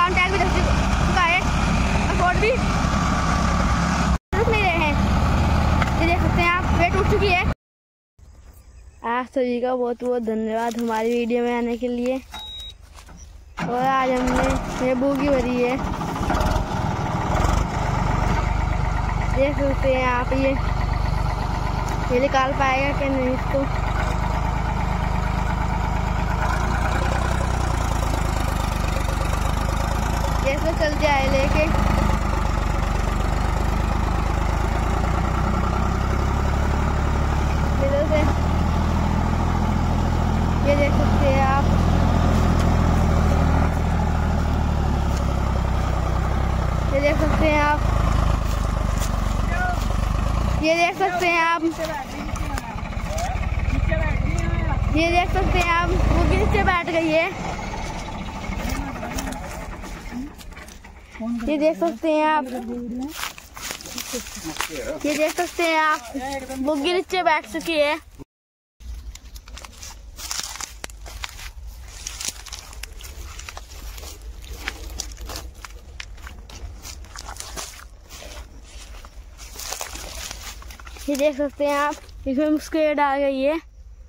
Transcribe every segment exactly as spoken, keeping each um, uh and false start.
Farm tag भी दस चुका है और बोर्ड भी रुक नहीं रहे हैं। ये देख सकते हैं आप, वेट उठ चुकी है। आप सभी का बहुत बहुत धन्यवाद हमारी वीडियो में आने के लिए। और आज हमने ये बोगी भरी है, देख सकते हैं आप। ये ये निकाल पाएगा कि नहीं इसको। जैसे चल जाए लेके, इधर से ये देख सकते हैं आप। ये देख सकते हैं आप, ये देख सकते हैं आप, ये देख सकते हैं आप, वो नीचे बैठ गई है। ये देख सकते हैं आप, ये देख सकते हैं आप, बुग्गी नीचे बैठ चुकी है। ये देख सकते हैं आप, इसमें मुस्कुराहट आ गई है।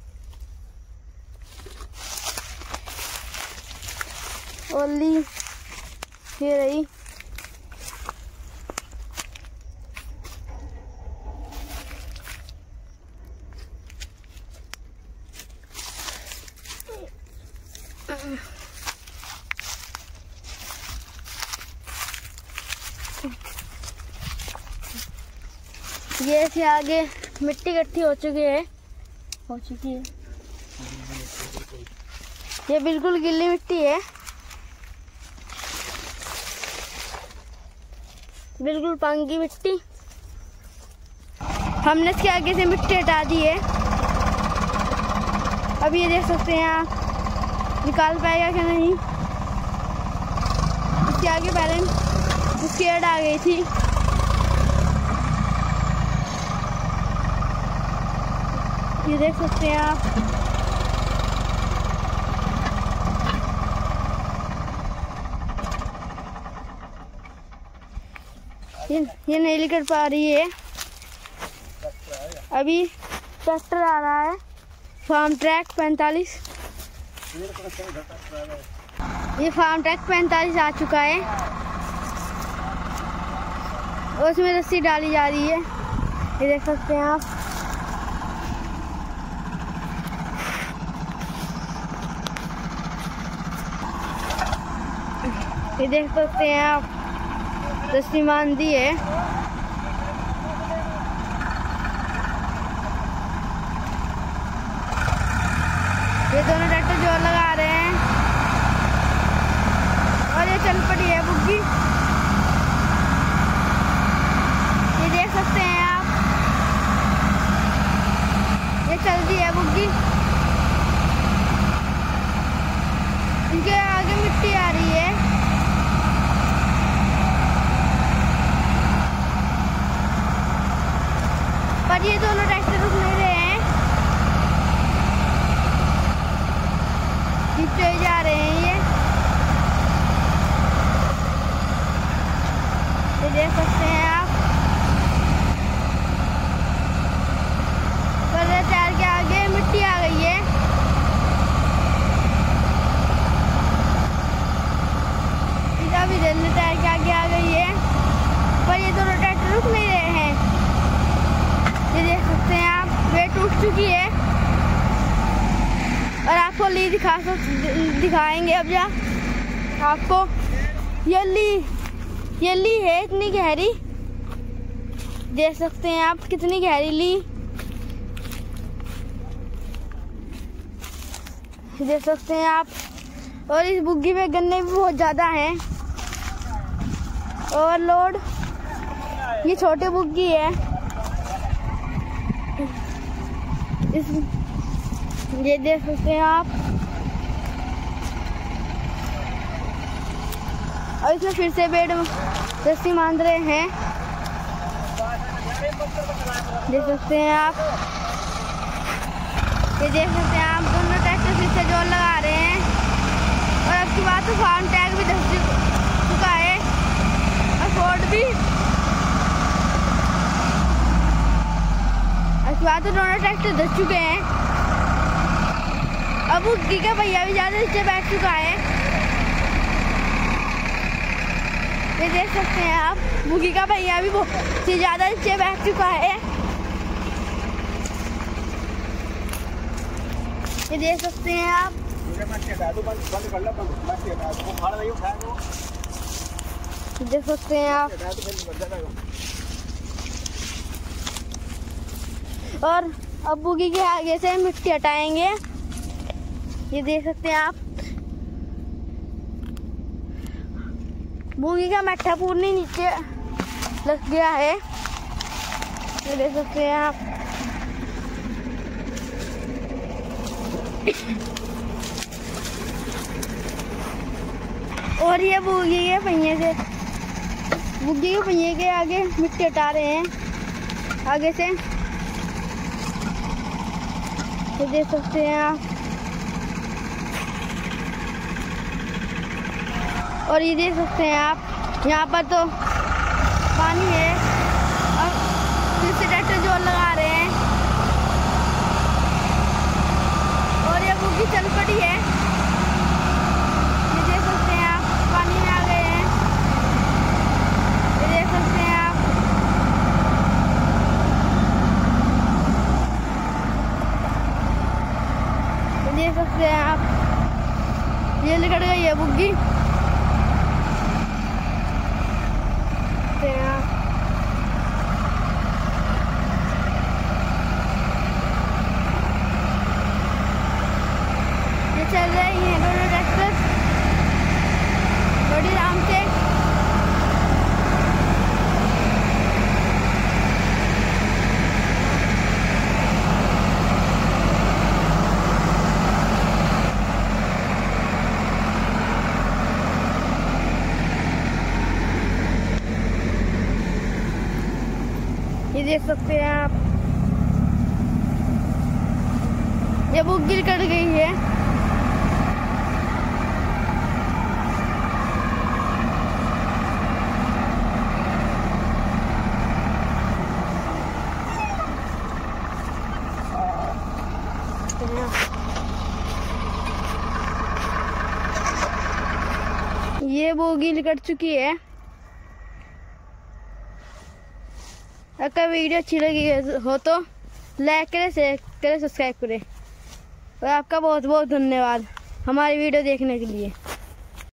ओली ये रही। ये से आगे मिट्टी इकट्ठी हो चुकी है हो चुकी है ये बिल्कुल गीली मिट्टी है, बिल्कुल पंगी मिट्टी। हमने इसके आगे से मिट्टी हटा दी है। अब ये देख सकते हैं आप, निकाल पाएगा क्या नहीं। इसके आगे पहले उसकी एड आ गई थी। ये देख सकते हैं आप, ये ये नहीं निकल पा रही है। अभी ट्रैक्टर आ रहा है, फार्म ट्रैक पैंतालीस। ये फार्म ट्रैक पैंतालीस आ चुका है और उसमें रस्सी डाली जा रही है। ये देख सकते हैं आप, ये देख सकते हैं आप, रस्सी मान दी है। ये दोनों ट्रैक्टर जोर लगा रहे हैं और ये चल पड़ी है बुग्गी। ये देख सकते हैं आप, ये चल दी है बुग्गी। इनके आगे मिट्टी आ रही है। पर ये दोनों ट्रैक्टर रुक नहीं रहे हैं, नीचे जा रहे हैं। ये ये देख सकते हैं आप, टायर के आगे मिट्टी आ गई है। भी जल्दी टायर के आगे आ गई है, पर ये दोनों ट्रैक्टर रुक नहीं रहे हैं। ये देख सकते हैं आप, वेट उठ चुकी है और आपको ली दिखा दिखाएंगे अब जा आपको। ये ली ये ली है इतनी गहरी, देख सकते हैं आप कितनी गहरी ली। देख सकते हैं आप, और इस बुग्गी में गन्ने भी बहुत ज़्यादा हैं। और लोड ये छोटे बुग्गी है। इस ये देख सकते हैं आप, और इसमें फिर से बेड रस्सी बांध रहे हैं। देख सकते हैं आप, ये देख सकते हैं आप, दोनों ट्रैक्टर फिर से जोर लगा रहे हैं। और अब की बात तो फार्म टैग भी दस बुग्गी। इसके बाद तो दोनों ट्रैक्टर धस चुके हैं। अब बुग्गी का भैया भी ज्यादा नीचे बैठ चुका है। ये देख सकते हैं आप, बुग्गी का भैया भी बहुत ज्यादा नीचे बैठ चुका है। ये देख सकते हैं आप। देख सकते हैं आप। और अब बुग्गी के आगे से मिट्टी हटाएंगे। ये देख सकते हैं आप, बुग्गी का मट्ठा पूरी नीचे लग गया है। ये देख सकते हैं आप। और ये बुग्गी के पहिए से बुग्गी के पहिए के आगे मिट्टी हटा रहे हैं आगे से। ये देख सकते हैं आप। और ये देख सकते हैं आप, यहाँ पर तो पानी है और फिर से ट्रैक्टर जोर लगा रहे हैं। और ये बुग्गी चल पड़ी है। ये देख सकते हैं आप, पानी में आ गए हैं। ये देख सकते हैं आप। ये देख सकते हैं आप, ये निकल गई है बुग्गी। चल रही हैं दोनों ट्रैक्टर बड़ी आराम से। ये देख सकते हैं आप, ये बुग्गी कट गई है। ये बोगी कट चुकी है। अगर वीडियो अच्छी लगी हो तो लाइक करें, शेयर करें, सब्सक्राइब करें। और आपका बहुत बहुत धन्यवाद हमारी वीडियो देखने के लिए।